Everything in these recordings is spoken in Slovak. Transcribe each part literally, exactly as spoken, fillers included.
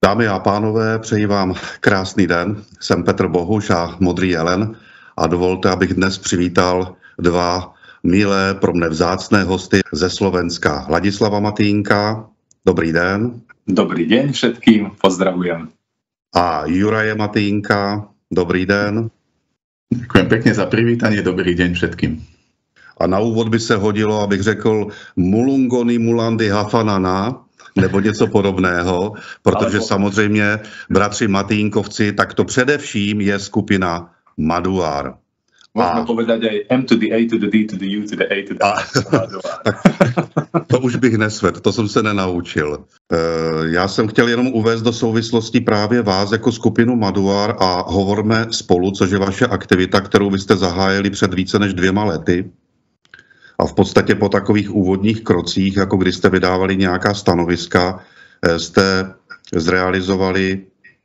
Dámy a pánové, přeji vám krásný den. Jsem Petr Bohuš a Modrý jelen a dovolte, abych dnes přivítal dva milé, pro mne vzácné hosty ze Slovenska. Ladislava Matýnka, dobrý den. Dobrý deň všetkým, pozdravujem. A Juraje Matýnka, dobrý den. Ďakujem pekne za privítanie, dobrý deň všetkým. A na úvod by se hodilo, abych řekl Mulungony Mulandy Hafanana, nebo něco podobného, protože Ale... samozřejmě bratři Matýnkovci, tak to především je skupina Maduár. Možno a... povedať aj M to the A to the D to the U to the A to the A. Tak, to už bych nesvedl, to jsem se nenaučil. Já jsem chtěl jenom uvést do souvislosti právě vás jako skupinu Maduár a Hovorme spolu, což je vaše aktivita, kterou vy jste zahájili před více než dvěma lety. A v podstatě po takových úvodních krocích, jako když jste vydávali nějaká stanoviska, jste zrealizovali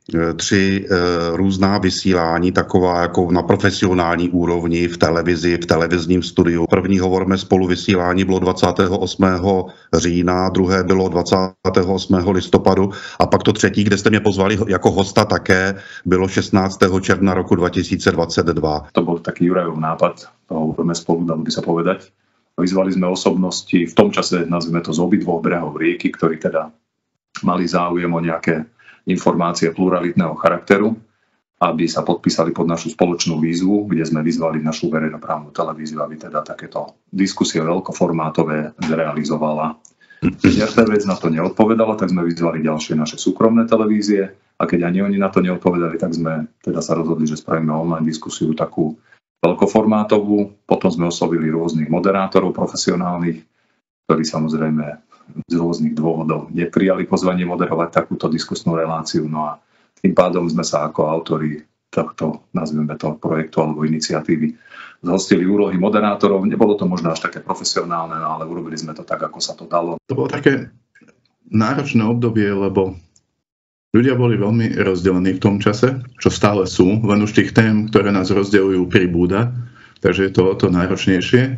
tři různá vysílání, taková jako na profesionální úrovni v televizi, v televizním studiu. První Hovorme spolu vysílání bylo dvacátého osmého října, druhé bylo dvacátého osmého listopadu a pak to třetí, kde jste mě pozvali jako hosta také, bylo šestnáctého června roku dva tisíce dvacet dva. To bol taký Jurajov nápad, toho Hovorme spolu, dalo by sa povedať. Vyzvali sme osobnosti, v tom čase nazvime to z obidvoch brehov rieky, ktorí teda mali záujem o nejaké informácie pluralitného charakteru, aby sa podpísali pod našu spoločnú výzvu, kde sme vyzvali našu verejnoprávnu televíziu, aby teda takéto diskusie veľkoformátové zrealizovala. Keď er té vé na to neodpovedala, tak sme vyzvali ďalšie naše súkromné televízie a keď ani oni na to neodpovedali, tak sme teda sa rozhodli, že spravíme online diskusiu takú veľkoformátovú. Potom sme oslovili rôznych moderátorov profesionálnych, ktorí samozrejme z rôznych dôvodov neprijali pozvanie moderovať takúto diskusnú reláciu. No a tým pádom sme sa ako autori tohto, nazvime to, projektu alebo iniciatívy zhostili úlohy moderátorov. Nebolo to možno až také profesionálne, no ale urobili sme to tak, ako sa to dalo. To bolo také náročné obdobie, lebo ľudia boli veľmi rozdelení v tom čase, čo stále sú, len už tých tém, ktoré nás rozdeľujú, pribúda, takže je to o to náročnejšie.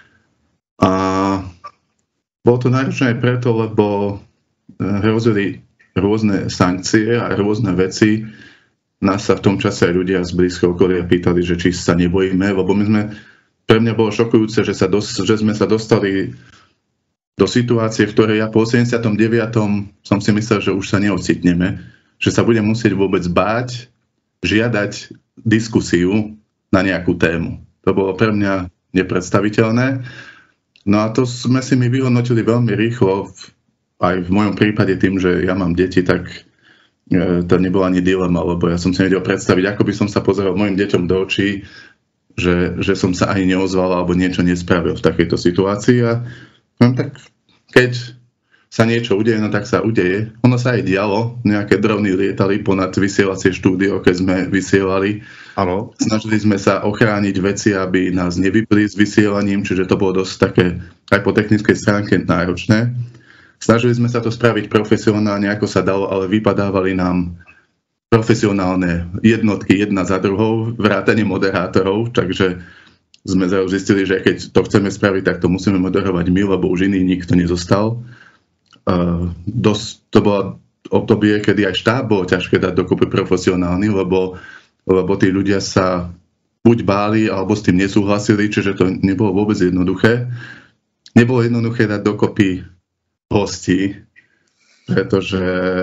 A bolo to náročné aj preto, lebo hrozili rôzne sankcie a rôzne veci. Nás sa v tom čase aj ľudia z blízkeho okolia pýtali, že či sa nebojíme, lebo my sme, pre mňa bolo šokujúce, že, sa dos, že sme sa dostali do situácie, v ktorej ja po osemdesiatom deviatom som si myslel, že už sa neocitneme, že sa budem musieť vôbec báť, žiadať diskusiu na nejakú tému. To bolo pre mňa nepredstaviteľné. No a to sme si my vyhodnotili veľmi rýchlo, aj v mojom prípade tým, že ja mám deti, tak to nebola ani dilema, lebo ja som si nevedel predstaviť, ako by som sa pozeral mojim deťom do očí, že, že som sa ani neozval alebo niečo nespravil v takejto situácii. A no, tak keď sa niečo udeje, no tak sa udeje. Ono sa aj dialo, nejaké drony lietali ponad vysielacie štúdio, keď sme vysielali. Áno. Snažili sme sa ochrániť veci, aby nás nevypli s vysielaním, čiže to bolo dosť také aj po technickej stránke náročné. Snažili sme sa to spraviť profesionálne, ako sa dalo, ale vypadávali nám profesionálne jednotky jedna za druhou, vrátane moderátorov, takže sme zistili, že keď to chceme spraviť, tak to musíme moderovať my, lebo už iný nikto nezostal. Uh, dosť, to bolo obdobie, kedy aj štáb bolo ťažké dať dokopy profesionálny, lebo, lebo tí ľudia sa buď báli, alebo s tým nesúhlasili, čiže to nebolo vôbec jednoduché. Nebolo jednoduché dať dokopy hostí, pretože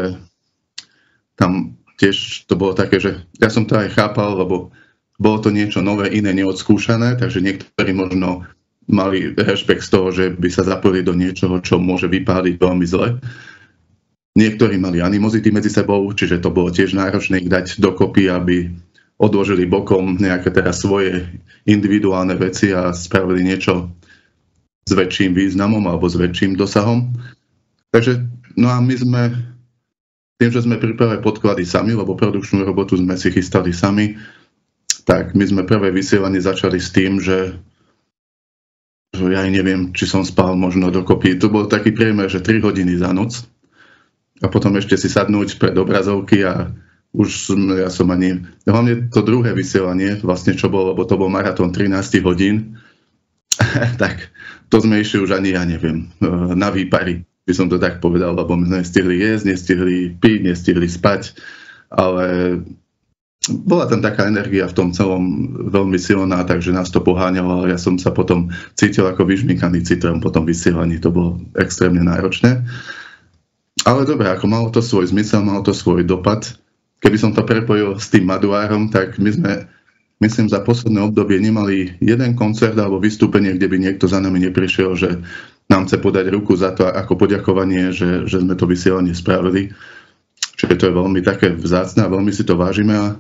tam tiež to bolo také, že ja som to aj chápal, lebo bolo to niečo nové, iné, neodskúšané, takže niektorí možno mali rešpekt z toho, že by sa zapojili do niečoho, čo môže vypáliť veľmi zle. Niektorí mali animozity medzi sebou, čiže to bolo tiež náročné ich dať dokopy, aby odložili bokom nejaké teraz svoje individuálne veci a spravili niečo s väčším významom alebo s väčším dosahom. Takže, no a my sme, tým, že sme pripravili podklady sami, lebo produkčnú robotu sme si chystali sami, tak my sme prvé vysielanie začali s tým, že ja neviem, či som spal možno dokopy. To bol taký priemer, že tri hodiny za noc. A potom ešte si sadnúť pred obrazovky a už som, ja som ani... Hlavne to druhé vysielanie, vlastne čo bolo, lebo to bol maratón trinásť hodín, tak to sme išli už ani, ja neviem, na výpary. by som to tak povedal, lebo my sme nestihli jesť, nestihli piť, nestihli spať, ale bola tam taká energia v tom celom veľmi silná, takže nás to poháňalo, ale ja som sa potom cítil ako vyžmýkaný citrón po tom vysielaní, to bolo extrémne náročné. Ale dobre, ako malo to svoj zmysel, malo to svoj dopad. Keby som to prepojil s tým Maduárom, tak my sme, myslím, za posledné obdobie nemali jeden koncert alebo vystúpenie, kde by niekto za nami neprišiel, že nám chce podať ruku za to ako poďakovanie, že, že sme to vysielanie spravili. Čiže to je veľmi také vzácne a veľmi si to vážime. A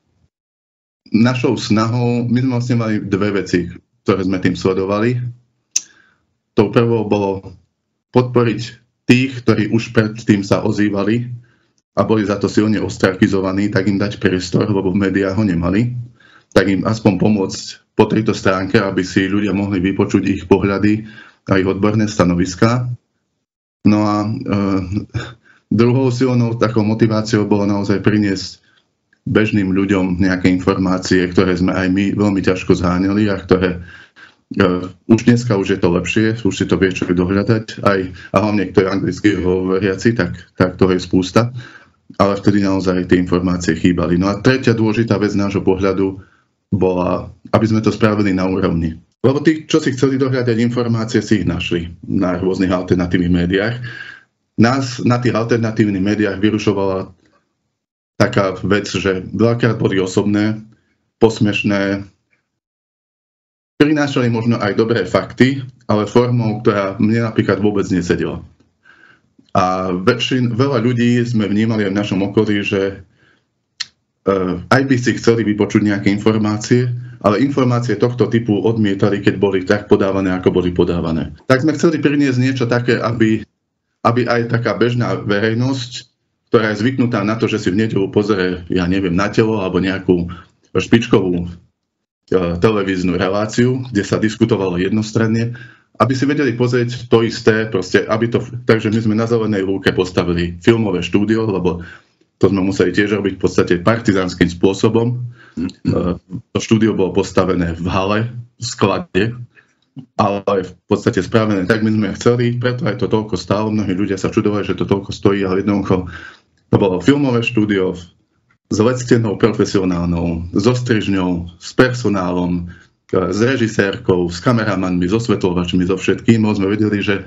našou snahou, my sme vlastne mali dve veci, ktoré sme tým sledovali. Tou prvou bolo podporiť tých, ktorí už predtým sa ozývali a boli za to silne ostrakizovaní, tak im dať priestor, lebo v médiách ho nemali. Tak im aspoň pomôcť po tejto stránke, aby si ľudia mohli vypočuť ich pohľady a ich odborné stanoviská. No a e, druhou silnou takou motiváciou bolo naozaj priniesť bežným ľuďom nejaké informácie, ktoré sme aj my veľmi ťažko zháňali a ktoré uh, už dneska už je to lepšie, už si to vie človek dohľadať, aj, a hlavne kto je anglicky hovoriaci, tak, tak toho je spústa, ale vtedy naozaj tie informácie chýbali. No a tretia dôležitá vec z nášho pohľadu bola, aby sme to spravili na úrovni. Lebo tí, čo si chceli dohľadať informácie, si ich našli na rôznych alternatívnych médiách. Nás na tých alternatívnych médiách vyrušovala taká vec, že veľakrát boli osobné, posmešné, prinášali možno aj dobré fakty, ale formou, ktorá mne napríklad vôbec nesedela. A väčšin, veľa ľudí sme vnímali aj v našom okolí, že uh, aj by si chceli vypočuť nejaké informácie, ale informácie tohto typu odmietali, keď boli tak podávané, ako boli podávané. Tak sme chceli priniesť niečo také, aby, aby aj taká bežná verejnosť, ktorá je zvyknutá na to, že si v nedeľu pozrie, ja neviem, Na telo alebo nejakú špičkovú uh, televíznu reláciu, kde sa diskutovalo jednostranne, aby si vedeli pozrieť to isté, proste, aby to, takže my sme na zelenej lúke postavili filmové štúdio, lebo to sme museli tiež robiť v podstate partizánskym spôsobom. To štúdio bolo postavené v hale, v sklade, ale v podstate spravené tak my sme chceli, preto aj to toľko stálo. Mnohí ľudia sa čudovali, že to toľko stojí, ale jednoducho to bolo filmové štúdio s lectenou profesionálnou, so strižňou, s personálom, s režisérkou, s kameramanmi, so svetlovačmi, so všetkým. Sme vedeli, že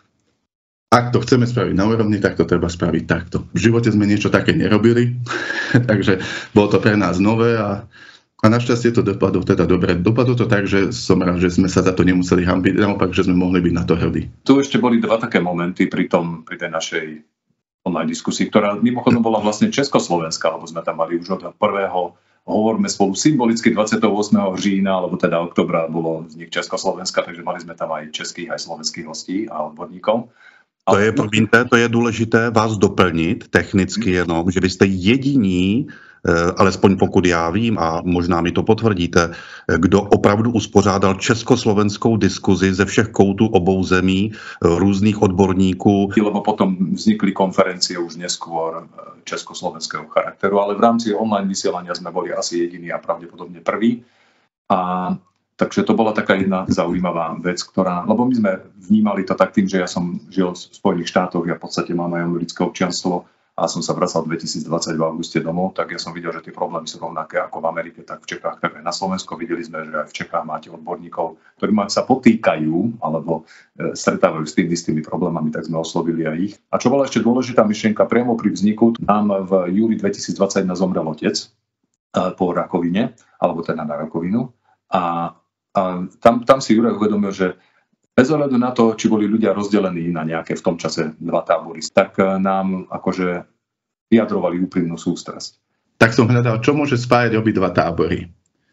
ak to chceme spraviť na úrovni, tak to treba spraviť takto. V živote sme niečo také nerobili, takže bolo to pre nás nové a, a našťastie to dopadlo teda dobre. Dopadlo to tak, že som rád, že sme sa za to nemuseli hanbiť, naopak, že sme mohli byť na to hrdí. Tu ešte boli dva také momenty pri, tom, pri tej našej online diskusii, ktorá mimochodom bola vlastne československá, lebo sme tam mali už od prvého Hovorme spolu symbolicky dvadsiateho ôsmeho října, alebo teda oktobra bolo vznik Československa, takže mali sme tam aj českých, aj slovenských hostí a odborníkov. To je, promiňte, to je důležité vás doplnit technicky jenom, že vy jste jediní, alespoň pokud já vím, a možná mi to potvrdíte, kdo opravdu uspořádal československou diskuzi ze všech koutů obou zemí, různých odborníků. Lebo potom vznikli konferencie už neskôr československého charakteru, ale v rámci online vysielania sme boli asi jediní a pravdepodobne prví. A takže to bola taká jedna zaujímavá vec, ktorá, lebo my sme vnímali to tak tým, že ja som žil v Spojených štátoch, ja v podstate mám aj americké občianstvo a som sa vracal v dvetisícdvadsať v auguste domov, tak ja som videl, že tie problémy sú rovnaké ako v Amerike, tak v Čechách, tak aj na Slovensku. Videli sme, že aj v Čechách máte odborníkov, ktorí sa potýkajú alebo stretávajú s tými istými problémami, tak sme oslovili aj ich. A čo bola ešte dôležitá myšlienka, priamo pri vzniku, nám v júli dvetisícdvadsaťjeden zomrel otec po rakovine, alebo teda na rakovinu. A A tam, tam si Juraj uvedomil, že bez ohľadu na to, či boli ľudia rozdelení na nejaké v tom čase dva tábory, tak nám akože vyjadrovali úprimnú sústrasť. Tak som hľadal, čo môže spájať obidva tábory.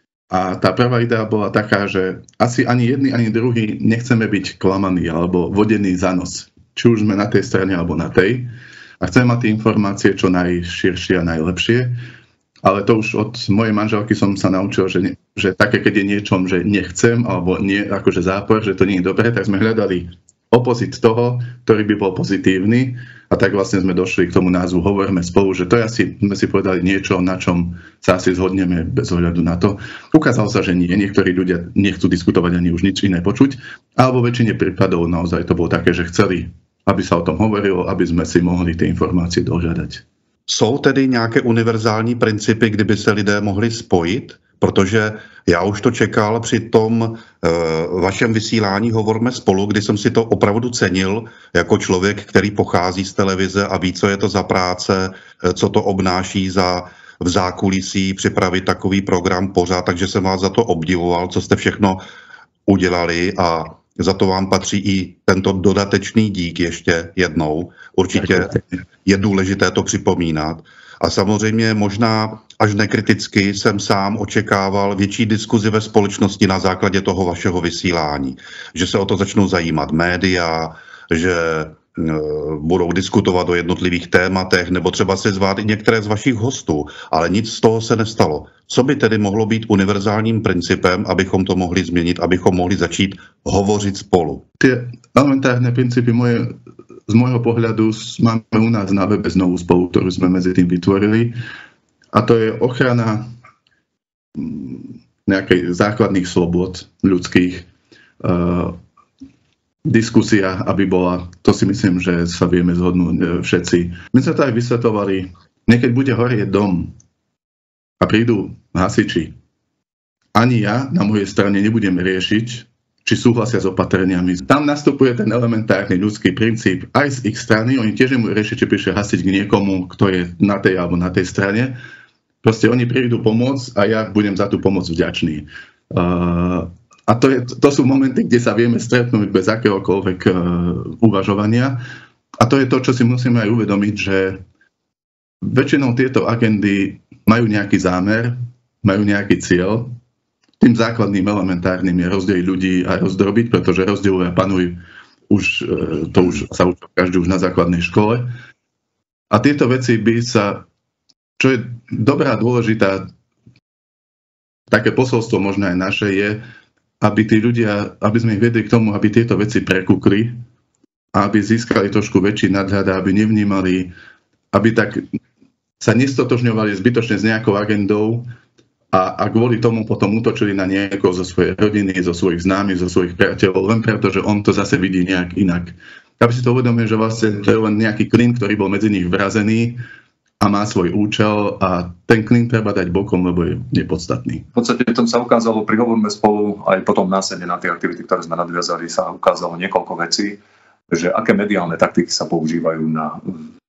A tá prvá idea bola taká, že asi ani jedni, ani druhý nechceme byť klamaní alebo vodení za nos. Či už sme na tej strane alebo na tej. A chceme mať tie informácie čo najširšie a najlepšie. Ale to už od mojej manželky som sa naučil, že, ne, že také, keď je niečom, že nechcem, alebo nie, akože zápor, že to nie je dobré, tak sme hľadali opozit toho, ktorý by bol pozitívny. A tak vlastne sme došli k tomu názvu Hovorme spolu, že to je asi, sme si povedali niečo, na čom sa asi zhodneme bez ohľadu na to. Ukázalo sa, že nie. Niektorí ľudia nechcú diskutovať ani už nič iné počuť, alebo väčšine prípadov naozaj to bolo také, že chceli aby sa o tom hovorilo, aby sme si mohli tie informácie dohľadať. Jsou tedy nějaké univerzální principy, kdyby se lidé mohli spojit? Protože já už to čekal při tom e, vašem vysílání Hovorme spolu, kdy jsem si to opravdu cenil jako člověk, který pochází z televize a ví, co je to za práce, e, co to obnáší za v zákulisí připravit takový program pořád, takže jsem vás za to obdivoval, co jste všechno udělali a za to vám patří i tento dodatečný dík ještě jednou. Určitě je důležité to připomínat. A samozřejmě možná až nekriticky jsem sám očekával větší diskuzi ve společnosti na základě toho vašeho vysílání. Že se o to začnou zajímat média, že budou diskutovat o jednotlivých tématech, nebo třeba si zvát i některé z vašich hostů, ale nic z toho se nestalo. Co by tedy mohlo být univerzálním principem, abychom to mohli změnit, abychom mohli začít hovořit spolu? Tie elementárne princípy moje, z môjho pohľadu máme u nás na webe znovu spolu, ktorú sme medzi tým vytvorili. A to je ochrana nejakých základných slobod ľudských, uh, diskusia, aby bola, to si myslím, že sa vieme zhodnúť všetci. My sme to aj vysvetovali, niekedy bude horieť dom a prídu hasiči. Ani ja na mojej strane nebudem riešiť, či súhlasia s opatreniami. Tam nastupuje ten elementárny ľudský princíp aj z ich strany. Oni tiež nemôžu riešiť, či prišiel hasič k niekomu, kto je na tej alebo na tej strane. Proste oni prídu pomôcť a ja budem za tú pomoc vďačný. Uh, A to, je, to sú momenty, kde sa vieme stretnúť bez akéhokoľvek uh, uvažovania. A to je to, čo si musíme aj uvedomiť, že väčšinou tieto agendy majú nejaký zámer, majú nejaký cieľ. Tým základným elementárnym je rozdeliť ľudí a rozdrobiť, pretože rozdeľujú a panujú už, uh, to už sa učí každý už na základnej škole. A tieto veci by sa, čo je dobrá, dôležitá, také posolstvo možno aj naše je, aby tí ľudia, aby sme ich vedli k tomu, aby tieto veci prekukli a aby získali trošku väčší nadhľad, aby nevnímali, aby tak sa nestotožňovali zbytočne s nejakou agendou a, a kvôli tomu potom útočili na niekoho zo svojej rodiny, zo svojich známych, zo svojich priateľov, len preto, že on to zase vidí nejak inak. Aby si to uvedomil, že vlastne to je len nejaký klin, ktorý bol medzi nich vrazený a má svoj účel a ten klin treba dať bokom, lebo je nepodstatný. V podstate tom sa ukázalo pri Hovorme spolu, aj potom následne na tie aktivity, ktoré sme nadviazali, sa ukázalo niekoľko vecí, že aké mediálne taktiky sa používajú na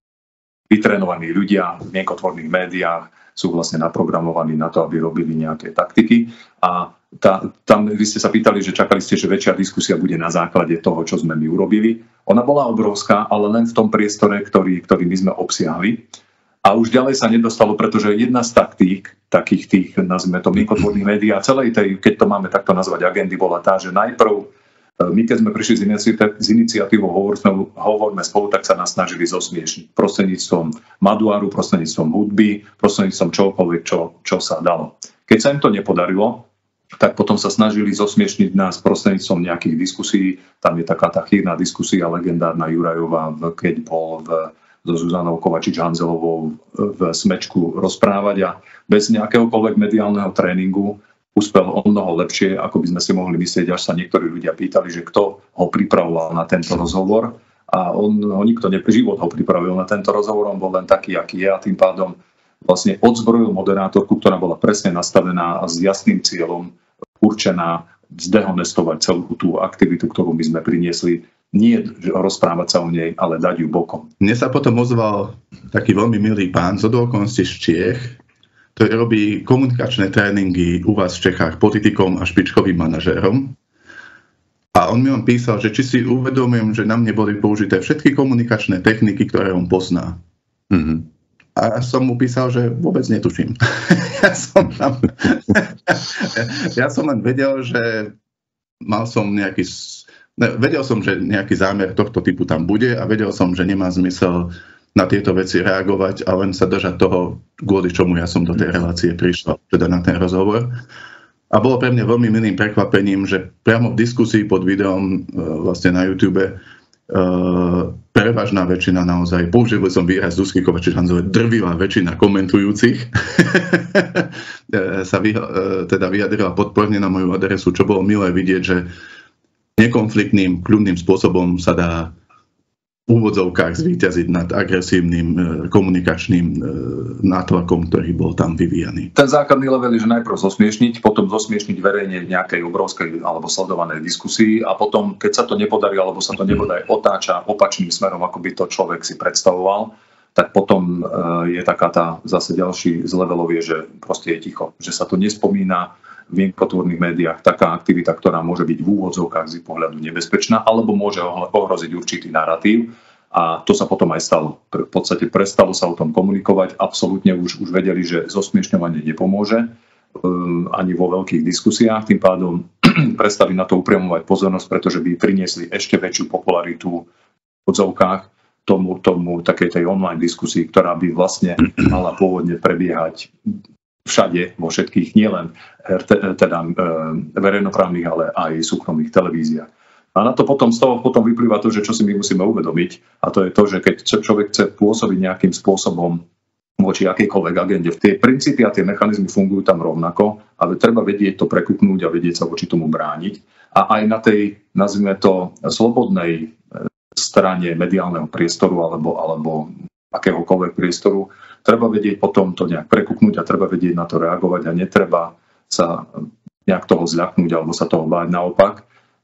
vytrénovaní ľudia v mienkotvorných médiách, sú vlastne naprogramovaní na to, aby robili nejaké taktiky. A tá, tam vy ste sa pýtali, že čakali ste, že väčšia diskusia bude na základe toho, čo sme my urobili. Ona bola obrovská, ale len v tom priestore, ktorý, ktorý my sme obsiahli. A už ďalej sa nedostalo, pretože jedna z taktík, takých tých, nazvime to, mienkotvorných médií a celej tej, keď to máme takto nazvať, agendy, bola tá, že najprv, my keď sme prišli s iniciatívou Hovorme, Hovorme spolu, tak sa nás snažili zosmiešniť prostredníctvom maduáru, prostredníctvom hudby, prostredníctvom čokoľvek, čo, čo sa dalo. Keď sa im to nepodarilo, tak potom sa snažili zosmiešniť nás prostredníctvom nejakých diskusí. Tam je taká tá chýrna diskusia legendárna Jurajová, keď bol v so Zuzanou Kovačič-Hanzelovou v Smečku rozprávať a bez nejakéhokoľvek mediálneho tréningu uspel o mnoho lepšie, ako by sme si mohli myslieť, až sa niektorí ľudia pýtali, že kto ho pripravoval na tento rozhovor a on ho nikto život ho pripravil na tento rozhovor, on bol len taký, aký je a tým pádom vlastne odzbrojil moderátorku, ktorá bola presne nastavená a s jasným cieľom určená zdehonestovať celú tú aktivitu, ktorú my sme priniesli. Nie rozprávať sa o nej, ale dať ju bokom. Mne sa potom ozval taký veľmi milý pán z okolností z Čiech, ktorý robí komunikačné tréningy u vás v Čechách politikom a špičkovým manažérom. A on mi on písal, že či si uvedomujem, že na mne boli použité všetky komunikačné techniky, ktoré on pozná. Mm-hmm. A som mu písal, že vôbec netuším. ja, som tam... ja som len vedel, že mal som nejaký... Vedel som, že nejaký zámer tohto typu tam bude a vedel som, že nemá zmysel na tieto veci reagovať a len sa držať toho, kvôli čomu ja som do tej relácie prišiel, teda na ten rozhovor. A bolo pre mňa veľmi milým prekvapením, že priamo v diskusii pod videom vlastne na YouTube prevažná väčšina naozaj, použil som výraz Zuzky Kovačič-Hanzelovej, drvivá väčšina komentujúcich sa teda vyjadrila podporne na moju adresu, čo bolo milé vidieť, že nekonfliktným, kľudným spôsobom sa dá v úvodzovkách zvíťaziť nad agresívnym komunikačným nátlakom, ktorý bol tam vyvíjaný. Ten základný level je, že najprv zosmiešniť, potom zosmiešniť verejne v nejakej obrovskej alebo sledovanej diskusii a potom, keď sa to nepodarí alebo sa to nebodaj otáča opačným smerom, ako by to človek si predstavoval, tak potom je taká tá zase ďalší z levelov je, že proste je ticho, že sa to nespomína v mienkotvorných médiách taká aktivita, ktorá môže byť v úvodzovkách z pohľadu nebezpečná alebo môže ohroziť určitý narratív. A to sa potom aj stalo. V podstate prestalo sa o tom komunikovať. Absolútne už, už vedeli, že zosmiešňovanie nepomôže um, ani vo veľkých diskusiách. Tým pádom prestali na to upriamovať pozornosť, pretože by priniesli ešte väčšiu popularitu v odzovkách tomu, tomu takej tej online diskusii, ktorá by vlastne mala pôvodne prebiehať všade, vo všetkých, nielen teda verejnoprávnych, ale aj súkromných televíziách. A na to potom, z toho potom vyplýva to, že čo si my musíme uvedomiť, a to je to, že keď človek chce pôsobiť nejakým spôsobom voči akejkoľvek agende, tie princípy a tie mechanizmy fungujú tam rovnako, ale treba vedieť to prekupnúť a vedieť sa voči tomu brániť. A aj na tej, nazvime to, slobodnej strane mediálneho priestoru alebo, alebo akéhokoľvek priestoru, treba vedieť potom to nejak prekúknuť a treba vedieť na to reagovať a netreba sa nejak toho zľaknúť alebo sa toho báť. Naopak,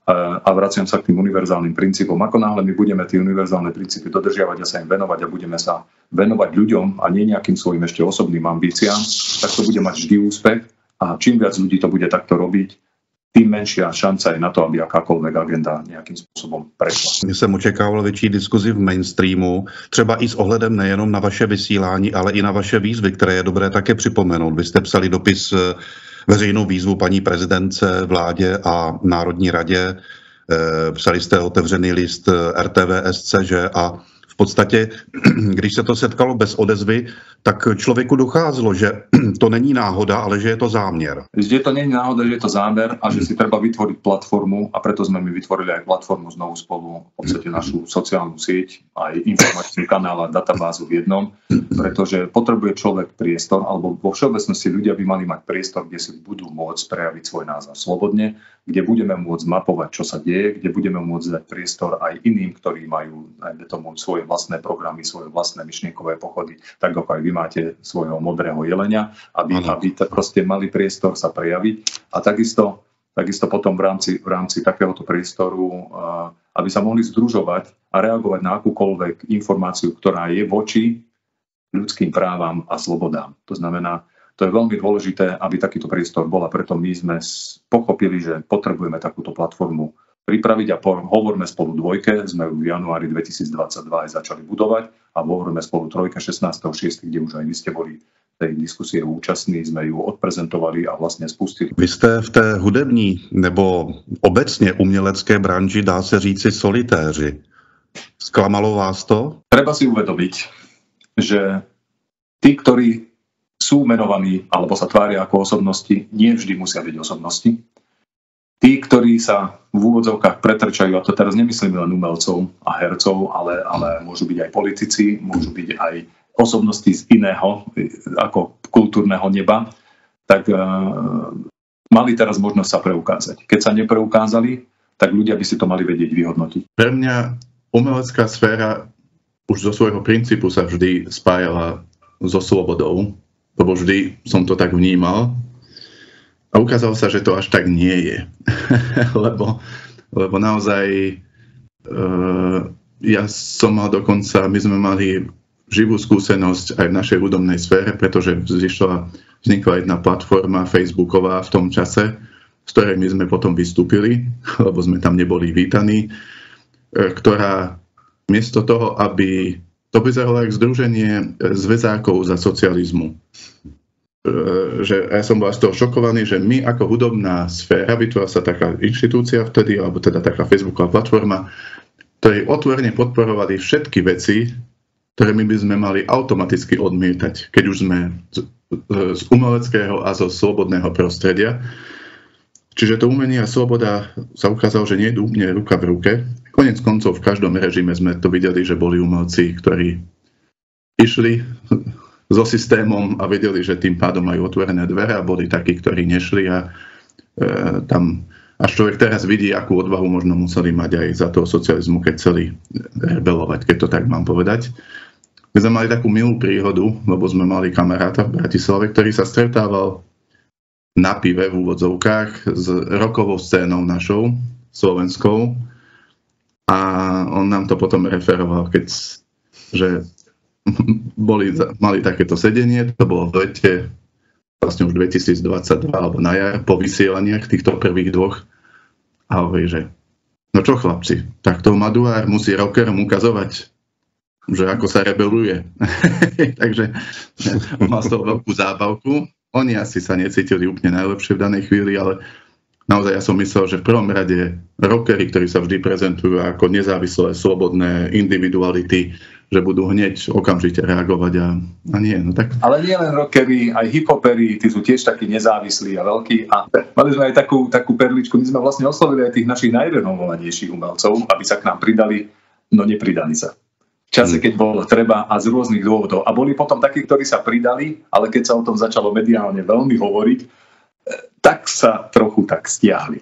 a vraciam sa k tým univerzálnym princípom. Ako náhle my budeme tie univerzálne princípy dodržiavať a sa im venovať a budeme sa venovať ľuďom a nie nejakým svojim ešte osobným ambíciám, tak to bude mať vždy úspech a čím viac ľudí to bude takto robiť, tým menšia šanca je na to, aby akákoľvek agenda nejakým způsobem prešla. Jsem očekával větší diskuzi v mainstreamu, třeba i s ohledem nejenom na vaše vysílání, ale i na vaše výzvy, které je dobré také připomenout. Vy jste psali dopis, veřejnou výzvu paní prezidentce, vládě a Národní radě. Psali jste otevřený list R T V S C, že? A v podstatě, když se to setkalo bez odezvy, tak člověku docházelo, že to není náhoda, ale že je to záměr. Že to není náhoda, že je to zámer a že si treba vytvoriť platformu a preto sme my vytvorili aj platformu Znovu spolu, v podstate našu sociálnu sieť, aj informačný kanál a databázu v jednom, pretože potrebuje človek priestor, alebo vo všeobecnosti ľudia by mali mať priestor, kde si budú môcť prejaviť svoj názor slobodne, kde budeme môcť mapovať, čo sa deje, kde budeme môcť dať priestor aj iným, ktorí majú aj tomu svoje vlastné programy, svoje vlastné myšlienkové pochody, tak ako aj vy máte svojho modrého jelenia, aby, aby proste mali priestor sa prejaviť. A takisto, takisto potom v rámci, v rámci takéhoto priestoru, aby sa mohli združovať a reagovať na akúkoľvek informáciu, ktorá je voči ľudským právam a slobodám. To znamená, to je veľmi dôležité, aby takýto priestor bol a preto my sme pochopili, že potrebujeme takúto platformu pripraviť a hovorme spolu dvojke, sme v januári dvetisícdvadsaťdva aj začali budovať a hovorme spolu trojke šestnásteho šiesteho kde už aj vy ste boli tej diskusie účastní, sme ju odprezentovali a vlastne spustili. Vy jste v té hudební nebo obecně umělecké branži, dá se říci, solitéři. Sklamalo vás to? Treba si uvedomiť, že tí, ktorí sú menovaní alebo sa tvária ako osobnosti, nie vždy musia byť osobnosti. Tí, ktorí sa v úvodzovkách pretrčajú, a to teraz nemyslím len umelcov a hercov, ale, ale môžu byť aj politici, môžu byť aj osobnosti z iného, ako kultúrneho neba, tak uh, mali teraz možnosť sa preukázať. Keď sa nepreukázali, tak ľudia by si to mali vedieť vyhodnotiť. Pre mňa umelecká sféra už zo svojho princípu sa vždy spájala so slobodou, lebo vždy som to tak vnímal. A ukázalo sa, že to až tak nie je. lebo, lebo naozaj uh, ja som mal dokonca, my sme mali živú skúsenosť aj v našej hudobnej sfére, pretože vznikla, vznikla jedna platforma facebooková v tom čase, z ktorej my sme potom vystúpili, lebo sme tam neboli vítaní, ktorá miesto toho, aby to vyzeralo ako združenie zväzákov za socializmu. Že ja som bol z toho šokovaný, že my ako hudobná sféra, vytvorila sa taká inštitúcia vtedy, alebo teda taká facebooková platforma, ktorí otvorene podporovali všetky veci, ktoré my by sme mali automaticky odmietať, keď už sme z, z umeleckého a zo slobodného prostredia. Čiže to umenie a sloboda sa ukázalo, že nie je úplne ruka v ruke. Konec koncov v každom režime sme to videli, že boli umelci, ktorí išli so systémom a vedeli, že tým pádom majú otvorené dvere a boli takí, ktorí nešli a e, tam až človek teraz vidí, akú odvahu možno museli mať aj za toho socializmu, keď chceli rebelovať, keď to tak mám povedať. My sme mali takú milú príhodu, lebo sme mali kamaráta v Bratislave, ktorý sa stretával na pive v úvodzovkách s rockovou scénou našou, slovenskou. A on nám to potom referoval, keď, že boli, mali takéto sedenie, to bolo v lete, vlastne už dvetisícdvadsaťdva, alebo na jar, po vysielaniach týchto prvých dvoch. A hovorí, že no čo chlapci, tak to Maduár musí rockerom ukazovať, že ako sa rebeluje. Takže mal z toho veľkú zábavku. Oni asi sa necítili úplne najlepšie v danej chvíli, ale naozaj ja som myslel, že v prvom rade rockery, ktorí sa vždy prezentujú ako nezávislé, slobodné individuality, že budú hneď okamžite reagovať a, a nie. No tak... Ale nie len rockery, aj hip-hopery, tí sú tiež takí nezávislí a veľkí. A mali sme aj takú, takú perličku, my sme vlastne oslovili aj tých našich najrenomovanejších umelcov, aby sa k nám pridali, no nepridali sa. V čase, keď bolo treba a z rôznych dôvodov. A boli potom takí, ktorí sa pridali, ale keď sa o tom začalo mediálne veľmi hovoriť, tak sa trochu tak stiahli.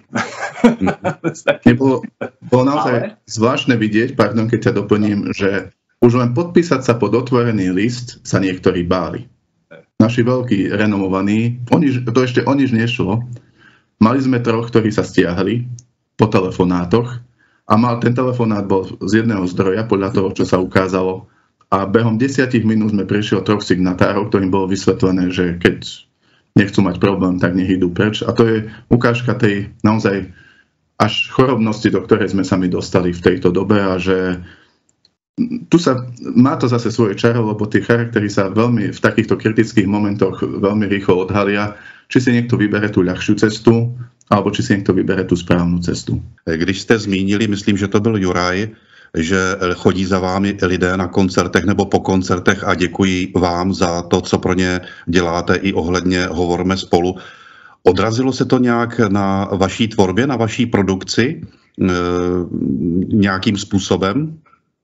Bolo, bolo naozaj ale... zvláštne vidieť, pardon, keď ťa doplním, že už len podpísať sa pod otvorený list sa niektorí báli. Naši veľkí renomovaní, oni, to ešte o nič nešlo. Mali sme troch, ktorí sa stiahli po telefonátoch a mal, ten telefonát bol z jedného zdroja podľa toho, čo sa ukázalo. A behom desiatich minút sme prišli od troch signatárov, ktorým bolo vysvetlené, že keď nechcú mať problém, tak nech idú preč. A to je ukážka tej naozaj až chorobnosti, do ktorej sme sa my dostali v tejto dobe a že tu sa, má to zase svoje čaro, lebo tie charaktery sa veľmi v takýchto kritických momentoch veľmi rýchlo odhalia, či si niekto vybere tú ľahšiu cestu, alebo či si niekto vybere tú správnu cestu. Když jste zmínili, myslím, že to byl Juraj, že chodí za vámi lidé na koncertech nebo po koncertech a děkuji vám za to, co pro ně děláte i ohledně Hovorme spolu. Odrazilo se to nějak na vaší tvorbě, na vaší produkci e, nějakým způsobem?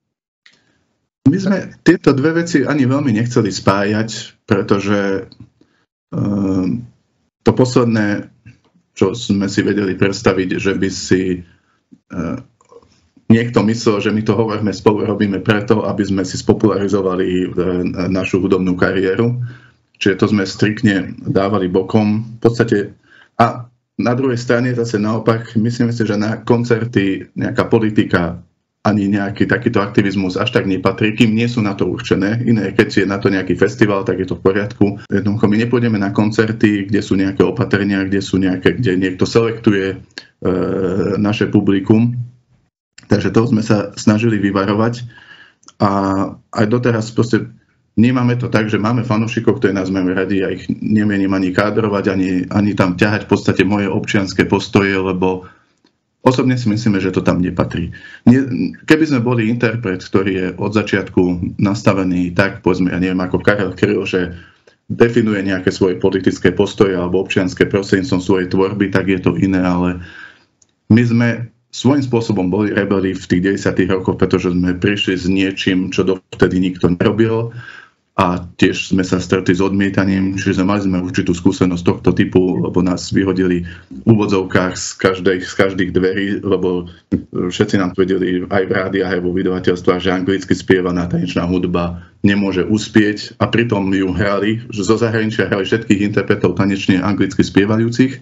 My sme tieto dve veci ani veľmi nechceli spájať, pretože uh, to posledné, čo sme si vedeli predstaviť, že by si uh, niekto myslel, že my to Hovorme spolu robíme preto, aby sme si spopularizovali uh, našu hudobnú kariéru. Čiže to sme striktne dávali bokom. V podstate, a na druhej strane zase naopak, myslím si, že na koncerty nejaká politika ani nejaký takýto aktivizmus až tak nepatrí, kým nie sú na to určené. Iné, keď je na to nejaký festival, tak je to v poriadku. Jednoducho my nepôjdeme na koncerty, kde sú nejaké opatrenia, kde sú nejaké, kde niekto selektuje e, naše publikum. Takže toho sme sa snažili vyvarovať. A aj doteraz proste vnímame to tak, že máme fanúšikov, ktorí nás majú radi, ja ich nemienim ani kádrovať, ani, ani tam ťahať v podstate moje občianske postoje, lebo osobne si myslíme, že to tam nepatrí. Keby sme boli interpret, ktorý je od začiatku nastavený tak, povedzme, ja neviem, ako Karel Kryl, že definuje nejaké svoje politické postoje alebo občianske prostredníctvom svojej tvorby, tak je to iné, ale my sme svojím spôsobom boli rebeli v tých deväťdesiatych rokoch, pretože sme prišli s niečím, čo dovtedy nikto nerobil. A tiež sme sa stretli s odmietaním, čiže mali sme určitú skúsenosť tohto typu, lebo nás vyhodili v úvodzovkách z, každej, z každých dverí, lebo všetci nám tvrdili aj v rádiách, aj vo vydavateľstvách, že anglicky spievaná tanečná hudba nemôže uspieť a pritom ju hrali, že zo zahraničia hrali všetkých interpretov tanečne anglicky spievajúcich,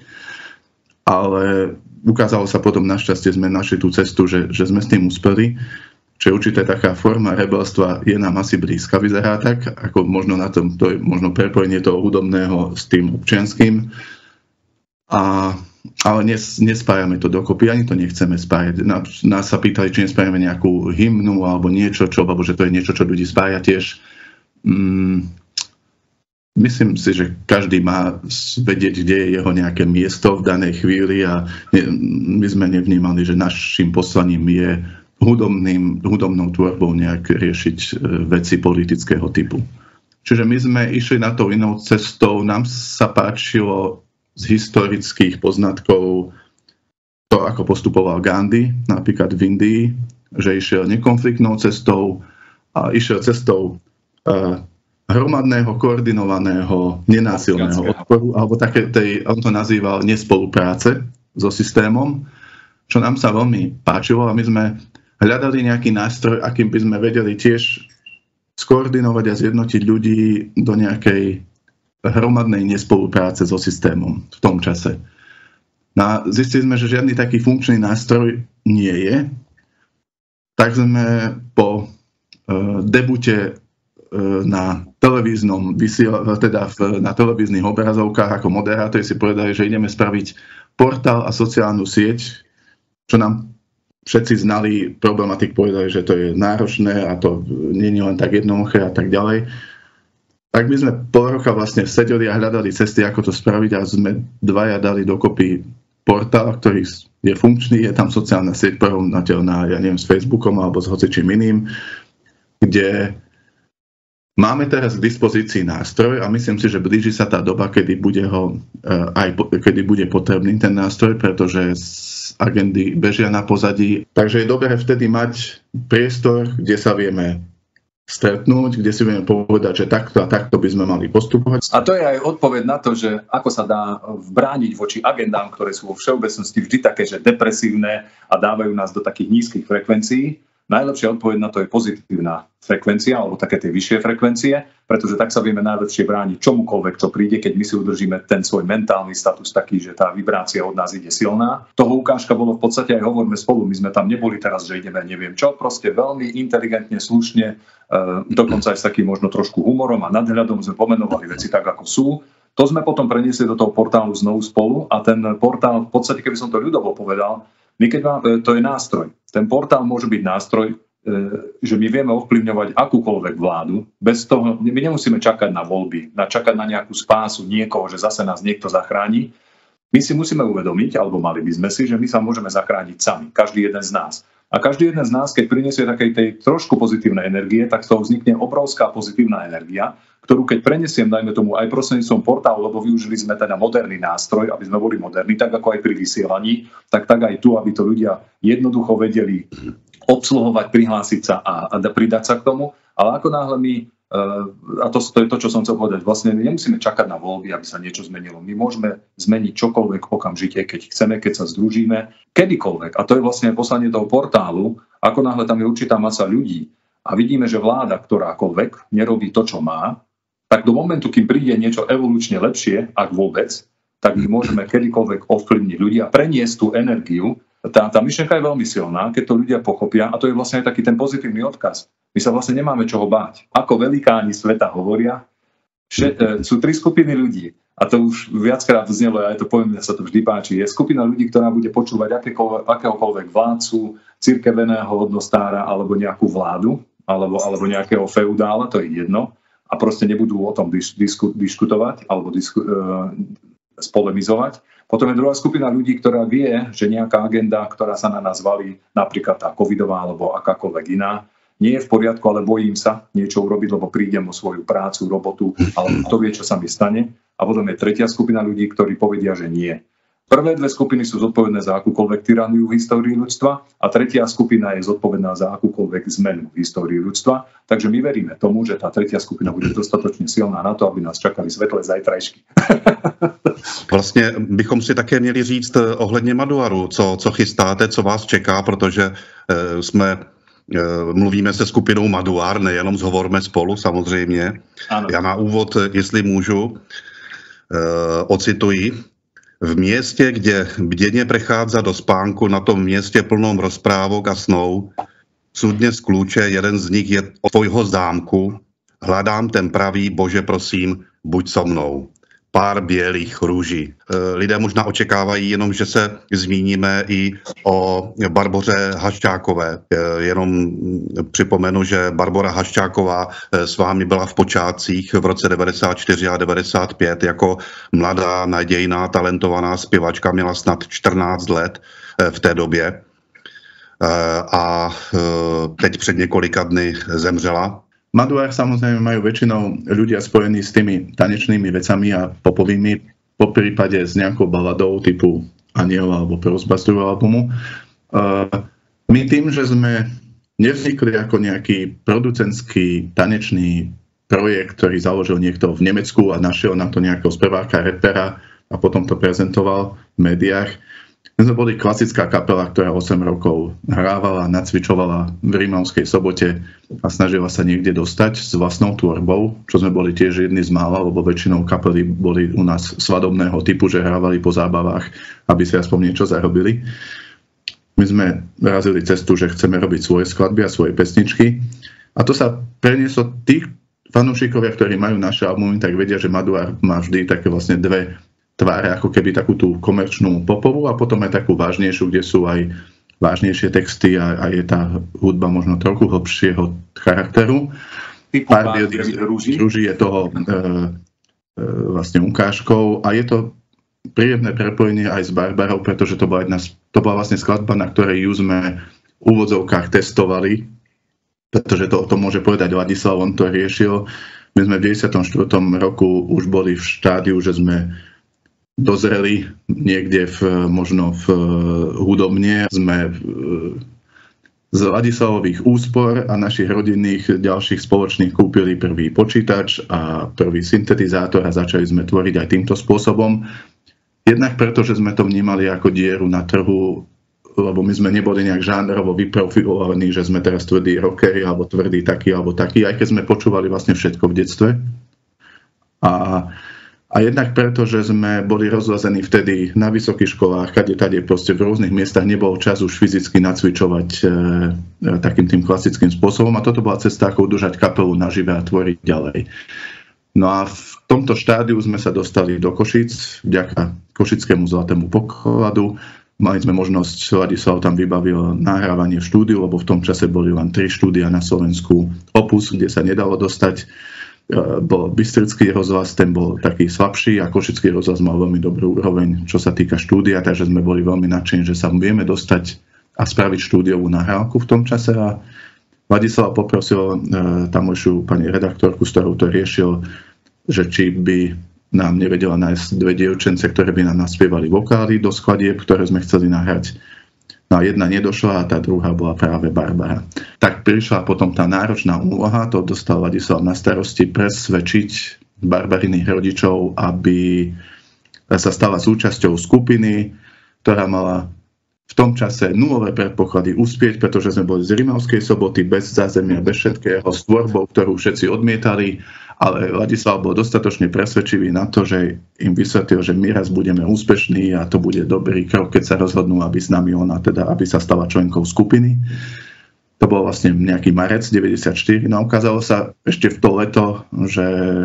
ale ukázalo sa potom, našťastie sme našli tú cestu, že, že sme s tým uspeli. Čiže určitá taká forma rebelstva je nám asi blízka, vyzerá tak, ako možno na tom, to je možno prepojenie toho hudobného s tým občianským. A, ale nes, nespájame to dokopy, ani to nechceme spájať. Nás, nás sa pýtali, či nespájame nejakú hymnu alebo niečo, čo, alebo že to je niečo, čo ľudí spája tiež. Mm, myslím si, že každý má vedieť, kde je jeho nejaké miesto v danej chvíli a ne, my sme nevnímali, že našim poslaním je hudobným, hudobnou tvorbou nejak riešiť veci politického typu. Čiže my sme išli na tou inou cestou. Nám sa páčilo z historických poznatkov to, ako postupoval Gandhi, napríklad v Indii, že išiel nekonfliktnou cestou a išiel cestou uh, hromadného, koordinovaného, nenásilného odporu, alebo také tej, on to nazýval nespolupráce, so systémom, čo nám sa veľmi páčilo a my sme hľadali nejaký nástroj, akým by sme vedeli tiež skoordinovať a zjednotiť ľudí do nejakej hromadnej nespolupráce so systémom v tom čase. No zistili sme, že žiadny taký funkčný nástroj nie je. Tak sme po uh, debute uh, na televíznom vysiel, teda v, na televíznych obrazovkách ako moderátori si povedali, že ideme spraviť portál a sociálnu sieť, čo nám všetci znali problematik, povedali, že to je náročné a to nie je len tak jednoduché a tak ďalej. Tak my sme pol roka vlastne sedeli a hľadali cesty, ako to spraviť a sme dvaja dali dokopy portál, ktorý je funkčný, je tam sociálna sieť porovnateľná, ja neviem, s Facebookom alebo s hocičím iným, kde máme teraz k dispozícii nástroj a myslím si, že blíži sa tá doba, kedy bude, ho, aj, kedy bude potrebný ten nástroj, pretože agendy bežia na pozadí. Takže je dobré vtedy mať priestor, kde sa vieme stretnúť, kde si vieme povedať, že takto a takto by sme mali postupovať. A to je aj odpoveď na to, že ako sa dá brániť voči agendám, ktoré sú vo všeobecnosti vždy také, že depresívne a dávajú nás do takých nízkych frekvencií. Najlepšia odpoveď na to je pozitívna frekvencia alebo také tie vyššie frekvencie, pretože tak sa vieme najlepšie brániť čomukoľvek, čo príde, keď my si udržíme ten svoj mentálny status taký, že tá vibrácia od nás ide silná. Toho ukážka bolo v podstate aj Hovorme spolu. My sme tam neboli teraz, že ideme neviem čo, proste veľmi inteligentne, slušne, dokonca aj s takým možno trošku humorom a nadhľadom sme pomenovali veci tak, ako sú. To sme potom preniesli do toho portálu Znovu spolu a ten portál, v podstate, keby som to ľudovo povedal, my keď má, to je nástroj. Ten portál môže byť nástroj, že my vieme ovplyvňovať akúkoľvek vládu. Bez toho, my nemusíme čakať na voľby, na čakať na nejakú spásu niekoho, že zase nás niekto zachráni. My si musíme uvedomiť, alebo mali by sme si, že my sa môžeme zachrániť sami, každý jeden z nás. A každý jeden z nás, keď prinesie takej tej trošku pozitívnej energie, tak z toho vznikne obrovská pozitívna energia, ktorú keď prenesiem, dajme tomu aj prostredníctvom portálu, lebo využili sme teda moderný nástroj, aby sme boli moderní, tak ako aj pri vysielaní, tak tak aj tu, aby to ľudia jednoducho vedeli obsluhovať, prihlásiť sa a, a pridať sa k tomu. Ale ako náhle my, a to, to je to, čo som chcel povedať, vlastne my nemusíme čakať na voľby, aby sa niečo zmenilo. My môžeme zmeniť čokoľvek okamžite, keď chceme, keď sa združíme, kedykoľvek. A to je vlastne poslanie toho portálu, ako náhle tam je určitá masa ľudí a vidíme, že vláda ktorákoľvek nerobí to, čo má, tak do momentu, kým príde niečo evolučne lepšie, ak vôbec, tak my môžeme kedykoľvek ovplyvniť ľudí a preniesť tú energiu. Tá, tá myšlienka je veľmi silná, keď to ľudia pochopia, a to je vlastne aj taký ten pozitívny odkaz. My sa vlastne nemáme čoho báť. Ako velikáni sveta hovoria, že, e, sú tri skupiny ľudí. A to už viackrát znelo, ja to poviem, ja sa to vždy páči. Je skupina ľudí, ktorá bude počúvať akéhokoľvek vládcu, cirkeveného hodnostára alebo nejakú vládu, alebo, alebo nejakého feudála, to je jedno. A proste nebudú o tom disku, diskutovať alebo disku, e, spolemizovať. Potom je druhá skupina ľudí, ktorá vie, že nejaká agenda, ktorá sa na nás valí, napríklad tá covidová alebo akákoľvek iná, nie je v poriadku, ale bojím sa niečo urobiť, lebo prídem o svoju prácu, robotu, alebo kto vie, čo sa mi stane. A potom je tretia skupina ľudí, ktorí povedia, že nie. Prvé dve skupiny sú zodpovedné za akúkoľvek tyraniu v histórii ľudstva a tretia skupina je zodpovedná za akúkoľvek zmenu v histórii ľudstva. Takže my veríme tomu, že tá tretia skupina bude dostatočne silná na to, aby nás čakali svetlé zajtrajšky. Vlastně bychom si také měli říct ohledně Maduaru, co, co chystáte, co vás čeká, protože e, jsme, e, mluvíme se skupinou Maduar, nejenom s Hovorme spolu samozřejmě. Ano. Já na úvod, jestli můžu, e, ocituji. V městě, kde bděně prechádza do spánku, na tom městě plnom rozprávok a snou, cudně z klúče, jeden z nich je o tvojho zámku, hľadám ten pravý, Bože prosím, buď so mnou. Pár bělých růží. Lidé možná očekávají jenom, že se zmíníme i o Barboře Haščákové. Jenom připomenu, že Barbora Haščáková s vámi byla v počátcích v roce devadesát čtyři a devadesát pět jako mladá, nadějná, talentovaná zpěvačka, měla snad čtrnáct let v té době a teď před několika dny zemřela. Maduar samozrejme majú väčšinou ľudia spojení s tými tanečnými vecami a popovými, po prípade s nejakou baladou typu Aniel alebo Prosba z druhého albumu. My tým, že sme nevznikli ako nejaký producentský tanečný projekt, ktorý založil niekto v Nemecku a našiel na to nejakého speváka, repera a potom to prezentoval v médiách, My sme boli klasická kapela, ktorá osem rokov hrávala, nacvičovala v Rímavskej Sobote a snažila sa niekde dostať s vlastnou tvorbou, čo sme boli tiež jedni z mála, lebo väčšinou kapely boli u nás svadobného typu, že hrávali po zábavách, aby si aspoň niečo zarobili. My sme razili cestu, že chceme robiť svoje skladby a svoje pesničky a to sa prenieslo tých fanúšikovia, ktorí majú naše albumy, tak vedia, že Maduár má vždy také vlastne dve tváre, ako keby takú tú komerčnú popovú a potom aj takú vážnejšiu, kde sú aj vážnejšie texty a, a je tá hudba možno trochu hlbšieho charakteru. Pár rúží je toho e, e, vlastne ukážkou a je to príjemné prepojenie aj s Barbarou, pretože to bola, jedna, to bola vlastne skladba, na ktorej ju sme v úvodzovkách testovali, pretože to, to môže povedať Ladislav, on to riešil. My sme v deväťdesiatom štvrtom roku už boli v štádiu, že sme dozreli niekde v, možno v hudobne. Sme z Ladislavových úspor a našich rodinných ďalších spoločných kúpili prvý počítač a prvý syntetizátor a začali sme tvoriť aj týmto spôsobom. Jednak preto, že sme to vnímali ako dieru na trhu, lebo my sme neboli nejak žánrovo vyprofilovaní, že sme teraz tvrdí rockeri alebo tvrdí taký alebo taký, aj keď sme počúvali vlastne všetko v detstve. A A jednak preto, že sme boli rozlazení vtedy na vysokých školách, kade tade proste v rôznych miestach nebol čas už fyzicky nacvičovať e, takým tým klasickým spôsobom a toto bola cesta, ako udržať kapelu nažive a tvoriť ďalej. No a v tomto štádiu sme sa dostali do Košíc vďaka Košickému zlatému pokladu. Mali sme možnosť, Ladislav tam vybavil nahrávanie v štúdiu, lebo v tom čase boli len tri štúdia na Slovensku. Opus, kde sa nedalo dostať. Bol Bystrický rozhlas, ten bol taký slabší a Košický rozhlas mal veľmi dobrú úroveň, čo sa týka štúdia, takže sme boli veľmi nadšení, že sa vieme dostať a spraviť štúdiovú nahrávku v tom čase a Ladislav poprosil e, tamojšiu pani redaktorku, s ktorou to riešil, že či by nám nevedela nájsť dve dievčence, ktoré by nám naspievali vokály do skladieb, ktoré sme chceli nahrať. No a jedna nedošla a tá druhá bola práve Barbara. Tak prišla potom tá náročná úloha, to dostal Ladislav na starosti, presvedčiť Barbariných rodičov, aby sa stala súčasťou skupiny, ktorá mala v tom čase nulové predpoklady uspieť, pretože sme boli z Rimavskej Soboty, bez zázemia, bez všetkého, s tvorbou, ktorú všetci odmietali, ale Ladislav bol dostatočne presvedčivý na to, že im vysvetlil, že my raz budeme úspešní a to bude dobrý krok, keď sa rozhodnú, aby s nami ona, teda aby sa stala členkou skupiny. To bol vlastne nejaký marec deväťdesiatštyri, no ukázalo sa ešte v to leto, že,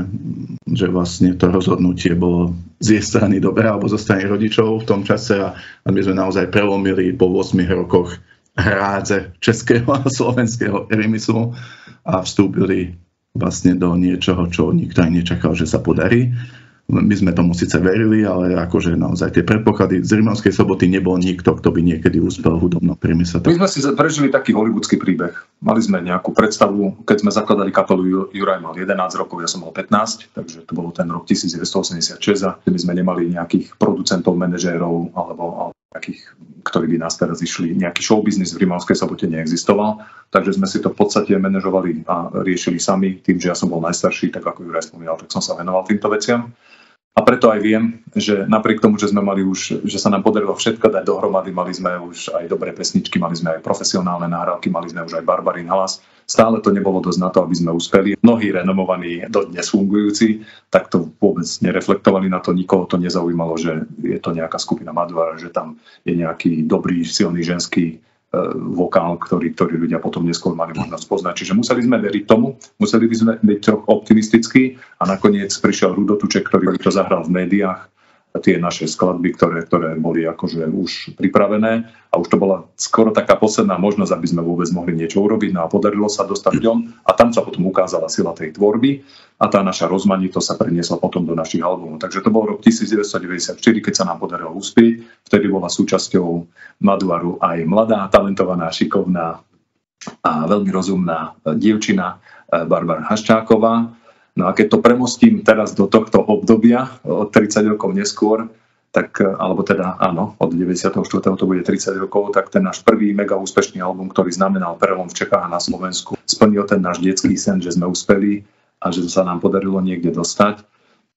že vlastne to rozhodnutie bolo z jej strany dobré, alebo zo strany rodičov v tom čase a, a my sme naozaj prelomili po ôsmich rokoch hrádze českého a slovenského priemyslu a vstúpili vlastne do niečoho, čo nikto aj nečakal, že sa podarí. My sme tomu síce verili, ale akože naozaj tie predpoklady z Rimavskej Soboty nebol nikto, kto by niekedy uspel v hudobnom priemysle. My sme si prežili taký hollywoodský príbeh. Mali sme nejakú predstavu, keď sme zakladali kapelu, Juraj mal jedenásť rokov, ja som mal pätnásť, takže to bolo ten rok devätnásťstoosemdesiatšesť a my sme nemali nejakých producentov, manažérov alebo, alebo takých, ktorí by nás teraz išli. Nejaký showbiznis v Rimavskej Sobote neexistoval, takže sme si to v podstate manažovali a riešili sami. Tým, že ja som bol najstarší, tak ako Juraj spomínal, tak som sa venoval týmto veciam. A preto aj viem, že napriek tomu, že sme mali už, že sa nám podarilo všetko dať dohromady, mali sme už aj dobré pesničky, mali sme aj profesionálne nahrávky, mali sme už aj Barbarín hlas, stále to nebolo dosť na to, aby sme uspeli. Mnohí renomovaní, dodnes fungujúci, tak to vôbec nereflektovali na to, nikoho to nezaujímalo, že je to nejaká skupina Maduár, že tam je nejaký dobrý, silný ženský vokál, ktorý, ktorý ľudia potom neskôr mali možnosť poznať. Čiže museli sme veriť tomu, museli by sme byť trochu optimistickí a nakoniec prišiel Rudo Tuček, ktorý to zahral v médiách, tie naše skladby, ktoré, ktoré boli akože už pripravené a už to bola skoro taká posledná možnosť, aby sme vôbec mohli niečo urobiť, no a podarilo sa dostať ľuďom a tam sa potom ukázala sila tej tvorby a tá naša rozmanitosť sa preniesla potom do našich albumov. Takže to bol rok devätnásťstodeväťdesiatštyri, keď sa nám podarilo uspieť, vtedy bola súčasťou Maduaru aj mladá, talentovaná, šikovná a veľmi rozumná dievčina Barbara Haščáková. No a keď to premostím teraz do tohto obdobia, od tridsať rokov neskôr, tak, alebo teda áno, od deväťdesiateho štvrtého to bude tridsať rokov, tak ten náš prvý mega úspešný album, ktorý znamenal prelom v Čechách a na Slovensku, splnil ten náš detský sen, že sme uspeli a že sa nám podarilo niekde dostať,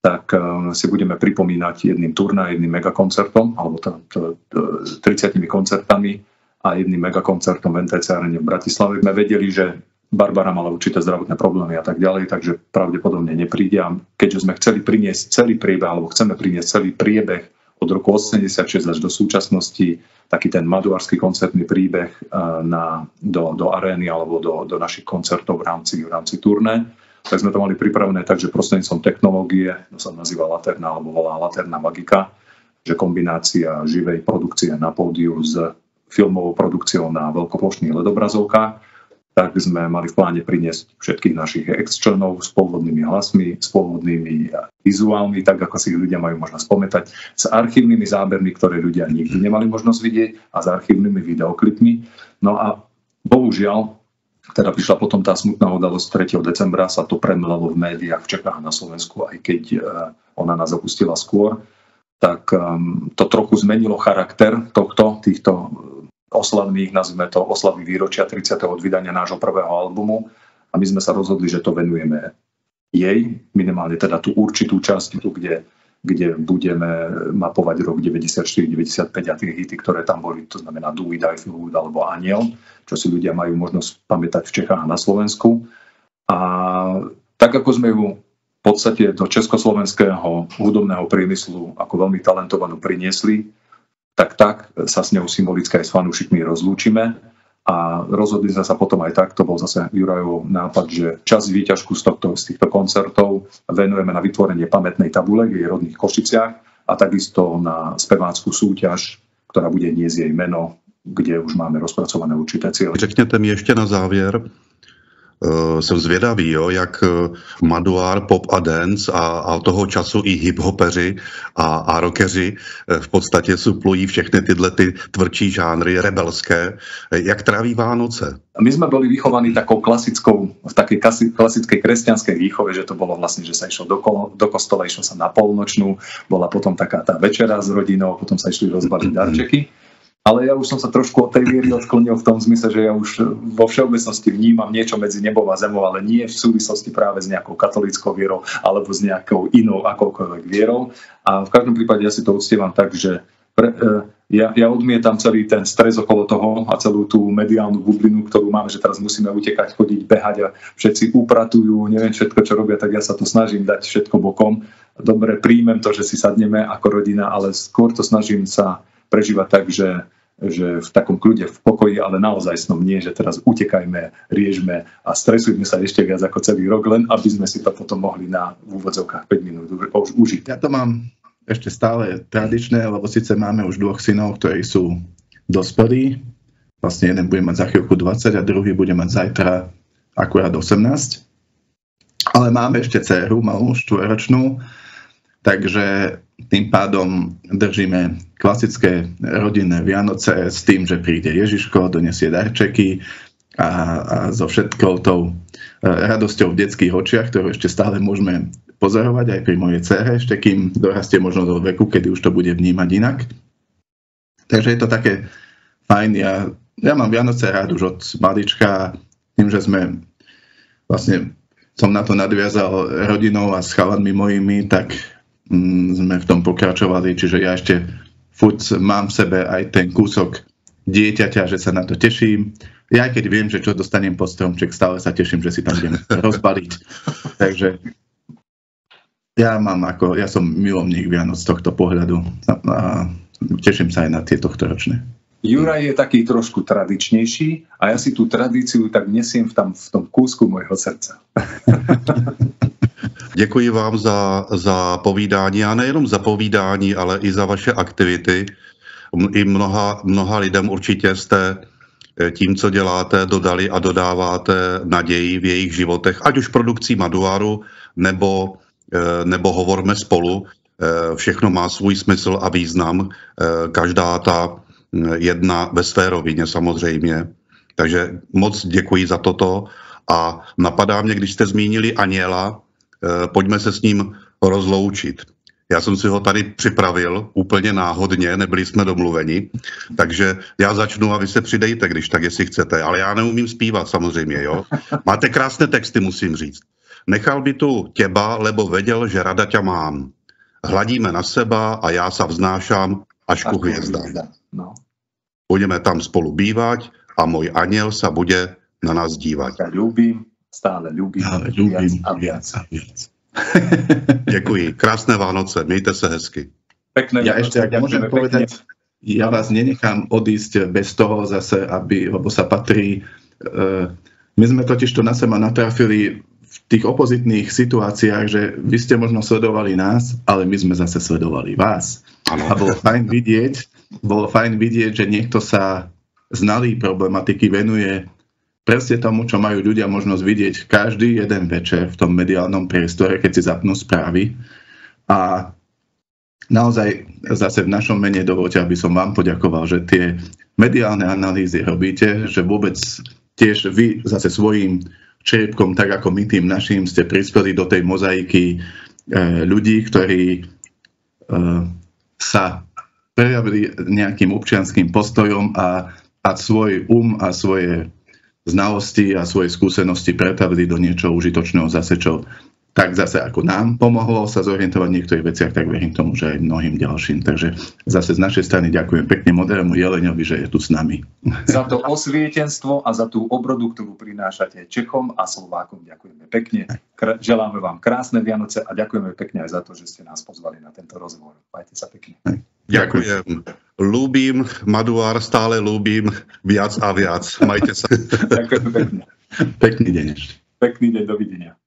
tak si budeme pripomínať jedným turné, jedným megakoncertom, alebo tridsiatimi koncertami a jedným megakoncertom v en té cé arene v Bratislave. My vedeli, že Barbara mala určité zdravotné problémy a tak ďalej, takže pravdepodobne nepríde. A keďže sme chceli priniesť celý priebeh, alebo chceme priniesť celý priebeh od roku osemdesiatšesť až do súčasnosti, taký ten maduársky koncertný príbeh na, do, do arény alebo do, do našich koncertov v rámci, v rámci turné, tak sme to mali pripravené tak, že prostredníctvom technológie, to sa nazýva Laterna alebo volá Laterna Magika, že kombinácia živej produkcie na pódiu s filmovou produkciou na veľkoplošných el é dé obrazovkách, tak sme mali v pláne priniesť všetkých našich ex-členov s pôvodnými hlasmi, s pôvodnými vizuálmi, tak ako si ľudia majú možnosť pamätať, s archívnymi zábermi, ktoré ľudia nikdy nemali možnosť vidieť, a s archívnymi videoklipmi. No a bohužiaľ, teda prišla potom tá smutná udalosť tretieho decembra, sa to premlelo v médiách v Čechách a na Slovensku, aj keď ona nás opustila skôr, tak to trochu zmenilo charakter tohto, týchto oslavných, nazvime to oslavy výročia tridsiateho od vydania nášho prvého albumu, a my sme sa rozhodli, že to venujeme jej, minimálne teda tú určitú časť, tu, kde, kde budeme mapovať rok deväťdesiatštyri deväťdesiatpäť a tie hity, ktoré tam boli, to znamená Do It, I Feel Good alebo Aniel, čo si ľudia majú možnosť pamätať v Čechách a na Slovensku. A tak ako sme ju v podstate do československého hudobného priemyslu ako veľmi talentovanú priniesli, tak tak sa s ňou symbolicky aj s fanúšikmi rozlúčime. A rozhodli sme sa potom aj tak, to bol zase Jurajov nápad, že časť výťažku z, tohto, z týchto koncertov venujeme na vytvorenie pamätnej tabule v jej rodných Košiciach a takisto na speváckú súťaž, ktorá bude niesť jej meno, kde už máme rozpracované určité cieľe. Řekněte mi ještě na závěr, Uh, jsem zvědavý, jo, jak Maduár, pop a dance a, a toho času i hip-hopeři a, a rockeři v podstatě suplují všechny tyhle ty tvrdší žánry, rebelské. Jak tráví Vánoce? My sme boli vychovaní takou klasickou, v takej klasickej kresťanskej výchove, že to bolo vlastne, že sa išlo do, kolo, do kostola, išlo sa na polnočnú, bola potom taká tá večera s rodinou, potom sa išli rozbaliť darčeky. Ale ja už som sa trošku od tej viery odklonil v tom zmysle, že ja už vo všeobecnosti vnímam niečo medzi nebou a zemou, ale nie v súvislosti práve s nejakou katolíckou vierou alebo s nejakou inou akoukoľvek vierou. A v každom prípade ja si to uctievam tak, že pre, ja, ja odmietam celý ten stres okolo toho a celú tú mediálnu bublinu, ktorú máme, že teraz musíme utekať, chodiť, behať a všetci upratujú, neviem všetko, čo robia, tak ja sa to snažím dať všetko bokom. Dobre, príjmem to, že si sadneme ako rodina, ale skôr to snažím sa prežívať tak, že že v takom kľude, v pokoji, ale naozaj snom nie, že teraz utekajme, riežme a stresujme sa ešte viac ako celý rok, len aby sme si to potom mohli na v úvodzovkách päť minút už užiť. Ja to mám ešte stále tradičné, lebo síce máme už dvoch synov, ktorí sú dospelí. Vlastne jeden bude mať za chvíľku dvadsať a druhý bude mať zajtra akurát osemnásť. Ale máme ešte dcéru, malú, štvoročnú, takže tým pádom držíme klasické rodinné Vianoce s tým, že príde Ježiško, donesie darčeky a, a so všetkou tou radosťou v detských očiach, ktorú ešte stále môžeme pozorovať aj pri mojej dcére, ešte kým dorastie možno do veku, kedy už to bude vnímať inak. Takže je to také fajn. Ja, ja mám Vianoce rád už od malička, tým, že sme vlastne som na to nadviazal rodinou a s chalanmi mojimi, tak sme v tom pokračovali, čiže ja ešte furt mám v sebe aj ten kúsok dieťaťa, že sa na to teším. Ja aj keď viem, že čo dostanem pod stromček, stále sa teším, že si tam idem rozbaliť. Takže ja mám ako, ja som milovník Vianoc z tohto pohľadu a teším sa aj na tie tohtoročné. Juraj je taký trošku tradičnejší a ja si tú tradíciu tak nesiem v, tam, v tom kúsku môjho srdca. Děkuji vám za, za povídání a nejenom za povídání, ale i za vaše aktivity. I mnoha, mnoha lidem určitě jste tím, co děláte, dodali a dodáváte naději v jejich životech, ať už produkcí Maduáru nebo, nebo Hovorme spolu. Všechno má svůj smysl a význam. Každá ta jedna ve své rovině samozřejmě. Takže moc děkuji za toto a napadá mě, když jste zmínili Aniela, pojďme se s ním rozloučit. Já jsem si ho tady připravil úplně náhodně, nebyli jsme domluveni, takže já začnu a vy se přidejte, když tak, jestli chcete, ale já neumím zpívat samozřejmě, jo. Máte krásné texty, musím říct. Nechal by tu teba, lebo vedel, že rada ťa mám. Hladíme na seba a ja sa vznášam až ku hviezdám. No. Budeme tam spolu bývať a môj aniel sa bude na nás dívať. Ja ľúbim, stále ľúbim, Ale ľúbim viac a viac. a viac. Ďakujem. Krásne Vánoce. Miejte sa hezky. Pekné Ja ešte, ak môžem pekne. povedať, ja vás nenechám odísť bez toho zase, aby, lebo sa patrí. Uh, my sme totiž to na seba natrafili v tých opozitných situáciách, že vy ste možno sledovali nás, ale my sme zase sledovali vás. Ano. A bolo fajn vidieť, bolo fajn vidieť, že niekto sa znalý problematiky venuje presne tomu, čo majú ľudia možnosť vidieť každý jeden večer v tom mediálnom priestore, keď si zapnú správy. A naozaj zase v našom mene dovolte, aby som vám poďakoval, že tie mediálne analýzy robíte, že vôbec tiež vy zase svojím čriepkom, tak ako my tým našim, ste prispeli do tej mozaiky e, ľudí, ktorí e, sa prejavili nejakým občianským postojom a, a svoj um a svoje znalosti a svoje skúsenosti pretavili do niečo užitočného zase, čo tak zase ako nám pomohlo sa zorientovať v niektorých veciach, tak verím tomu, že aj mnohým ďalším. Takže zase z našej strany ďakujem pekne Modrému Jeleňovi, že je tu s nami. Za to osvietenstvo a za tú obrodu, ktorú prinášate Čechom a Slovákom. Ďakujeme pekne. Kr- želáme vám krásne Vianoce a ďakujeme pekne aj za to, že ste nás pozvali na tento rozhovor. Majte sa pekne. Ďakujem. Ľúbim, Maduár, stále ľúbim viac a viac. Majte sa. Ďakujem pekne. Pekný deň ešte. Pekný deň, dovidenia.